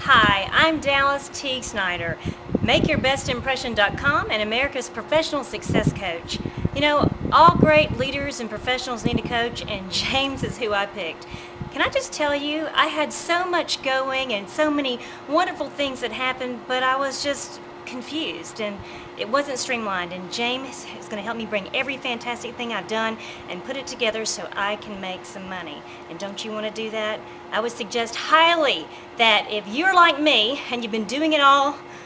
Hi, I'm Dallas Teague Snyder, MakeYourBestImpression.com and America's Professional Success Coach. You know, all great leaders and professionals need a coach, and James is who I picked. Can I just tell you, I had so much going and so many wonderful things that happened, but I was just confused and it wasn't streamlined, and James is going to help me bring every fantastic thing I've done and put it together so I can make some money. And don't you want to do that? I would suggest highly that if you're like me and you've been doing it all